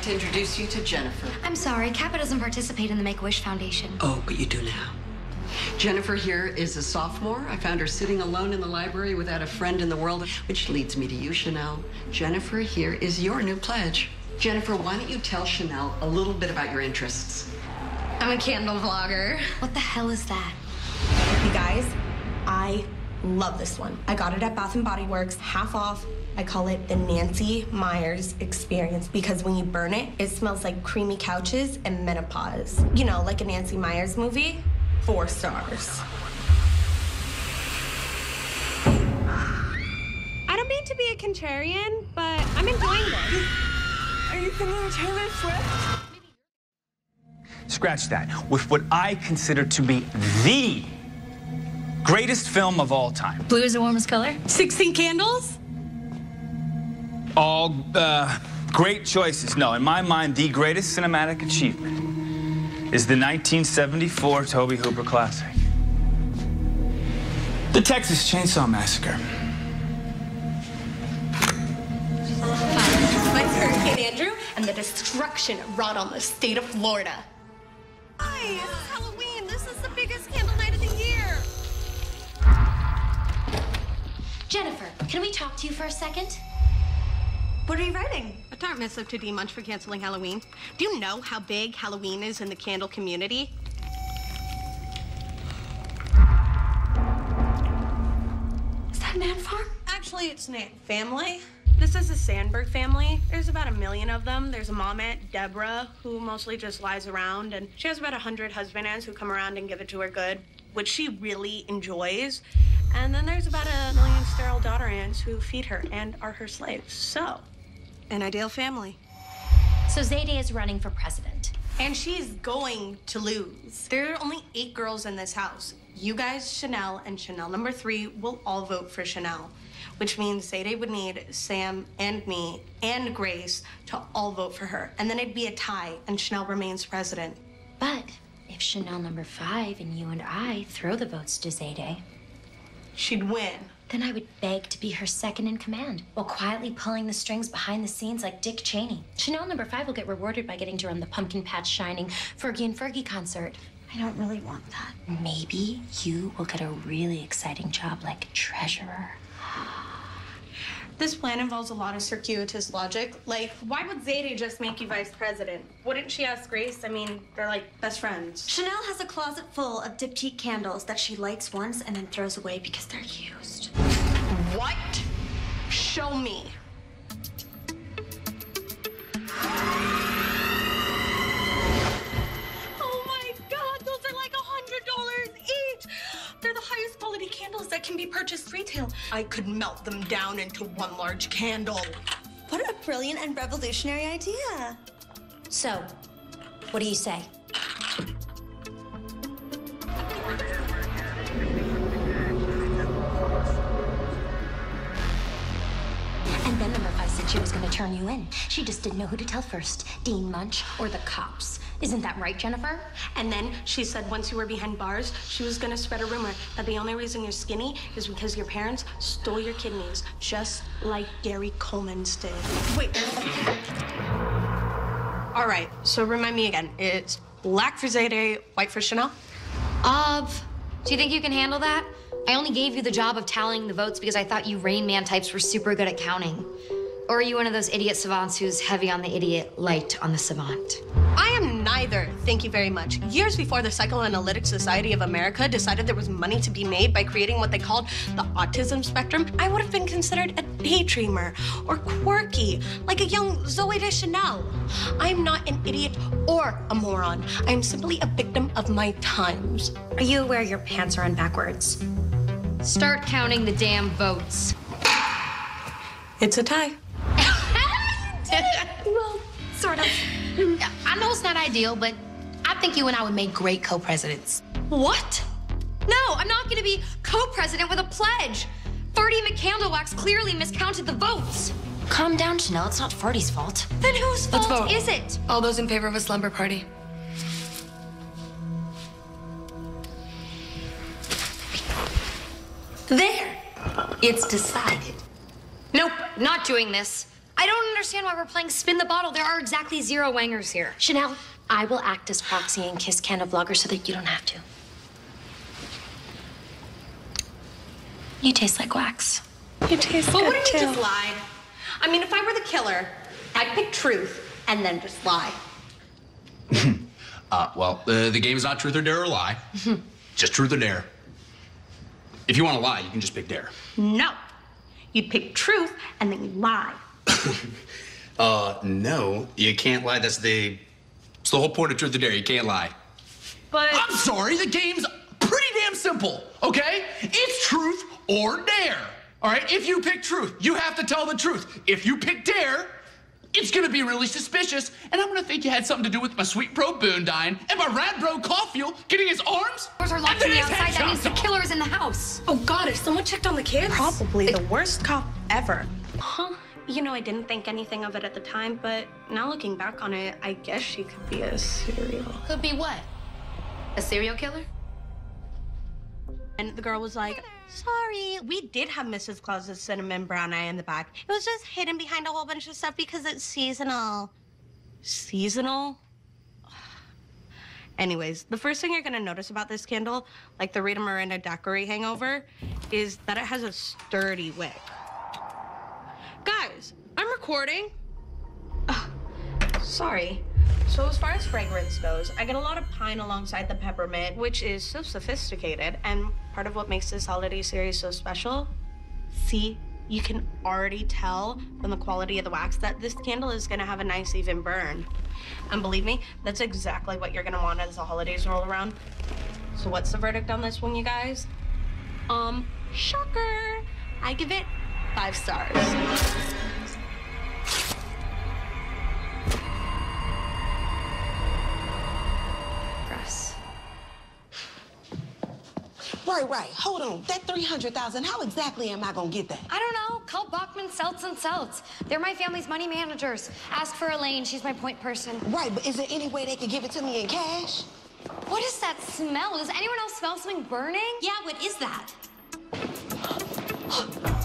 to introduce you to Jennifer. I'm sorry, Kappa doesn't participate in the Make-A-Wish Foundation. Oh, but you do now. Jennifer here is a sophomore. I found her sitting alone in the library without a friend in the world, which leads me to you, Chanel. Jennifer here is your new pledge. Jennifer, why don't you tell Chanel a little bit about your interests? I'm a candle vlogger. What the hell is that? You guys, I love this one. I got it at Bath & Body Works, half off. I call it the Nancy Meyers experience because when you burn it, it smells like creamy couches and menopause. You know, like a Nancy Meyers movie. 4 stars. I don't mean to be a contrarian, but I'm enjoying this. Are you singing Taylor Swift? Scratch that. With what I consider to be the greatest film of all time. Blue is the warmest color? 16 candles? All great choices. No, in my mind, the greatest cinematic achievement is the 1974 Tobe Hooper classic, The Texas Chainsaw Massacre. Mine's Hurricane Andrew and the destruction it wrought on the state of Florida. Hi, it's Halloween. This is the biggest candle night of the year. Jennifer, can we talk to you for a second? What are you writing? A tart missive to D-Munch for canceling Halloween. Do you know how big Halloween is in the candle community? Is that an ant farm? Actually, it's an ant family. This is the Sandberg family. There's about 1 million of them. There's a mom ant, Deborah, who mostly just lies around, and she has about 100 husband ants who come around and give it to her good, which she really enjoys. And then there's about 1 million sterile daughter ants who feed her and are her slaves. So, an ideal family. So Zayday is running for president. And she's going to lose. There are only 8 girls in this house. You guys, Chanel, and Chanel number 3 will all vote for Chanel, which means Zayday would need Sam and me and Grace to all vote for her. And then it'd be a tie, and Chanel remains president. But if Chanel number 5 and you and I throw the votes to Zayday, She'd win. then I would beg to be her second in command while quietly pulling the strings behind the scenes like Dick Cheney. Chanel number 5 will get rewarded by getting to run the Pumpkin Patch Shining Fergie and Fergie concert. I don't really want that. Maybe you will get a really exciting job like treasurer. This plan involves a lot of circuitous logic. Like, why would Zayday just make you vice president? Wouldn't she ask Grace? I mean, they're like best friends. Chanel has a closet full of diptyque candles that she lights once and then throws away because they're used. What? Show me. Oh my God, those are like $100 each. They're the highest quality candles that can be purchased retail. I could melt them down into one large candle. What a brilliant and revolutionary idea. So, what do you say? And then number 5 said she was going to turn you in. She just didn't know who to tell first, Dean Munch or the cops. Isn't that right, Jennifer? And then she said once you were behind bars, she was gonna spread a rumor that the only reason you're skinny is because your parents stole your kidneys, just like Gary Coleman's did. Wait. All right, so remind me again. It's black for Zayday, white for Chanel? Do you think you can handle that? I only gave you the job of tallying the votes because I thought you Rain Man types were super good at counting. Or are you one of those idiot savants who's heavy on the idiot, light on the savant? I am neither, thank you very much. Years before the Psychoanalytic Society of America decided there was money to be made by creating what they called the autism spectrum, I would have been considered a daydreamer or quirky, like a young Zooey Deschanel. I am not an idiot or a moron. I am simply a victim of my times. Are you aware your pants are on backwards? Start counting the damn votes. It's a tie. Well, sort of. I know it's not ideal, but I think you and I would make great co-presidents. What? No, I'm not gonna be co-president with a pledge. Ferdy McCandlewax clearly miscounted the votes. Calm down, Chanel. It's not Ferdy's fault. Then whose Let's fault vote. is it? All those in favor of a slumber party? There. It's decided. Nope, not doing this. I don't understand why we're playing spin the bottle. There are exactly 0 wangers here. Chanel, I will act as proxy and kiss Candle Vlogger so that you don't have to. You taste like wax. You taste But good what if too. you just lied? I mean, if I were the killer, I'd pick truth and then just lie. Well, the game's not truth or dare or lie. Just truth or dare. If you want to lie, you can just pick dare. No. You'd pick truth and then you lie. No, you can't lie. It's the whole point of truth or dare. You can't lie. But I'm sorry, the game's pretty damn simple, okay? It's truth or dare. All right, if you pick truth, you have to tell the truth. If you pick dare, it's gonna be really suspicious, and I'm gonna think you had something to do with my sweet bro Boone dying and my rad bro Caulfield getting his arms. Doors are locked and from then the his outside. head That means the chopped off. killer's in the house. Oh God, if someone checked on the kids? probably the worst cop ever. Huh? You know, I didn't think anything of it at the time, but now looking back on it, I guess she could be a serial. Could be what? A serial killer? And the girl was like, sorry, we did have Mrs. Claus's cinnamon brown eye in the back. It was just hidden behind a whole bunch of stuff because it's seasonal. Seasonal? Anyways, the first thing you're gonna notice about this candle, like the Rita Miranda daiquiri hangover, is that it has a sturdy wick. Guys, I'm recording. Sorry. So as far as fragrance goes, I get a lot of pine alongside the peppermint, which is so sophisticated, and part of what makes this holiday series so special. See, you can already tell from the quality of the wax that this candle is gonna have a nice even burn. And believe me, that's exactly what you're gonna want as the holidays roll around. So what's the verdict on this one, you guys? Shocker. I give it 5 stars. Right. Hold on. That 300,000, how exactly am I gonna get that? I don't know. Call Bachman, Seltz, and Seltz. They're my family's money managers. Ask for Elaine. She's my point person. Right, but is there any way they could give it to me in cash? What is that smell? Does anyone else smell something burning? Yeah, what is that?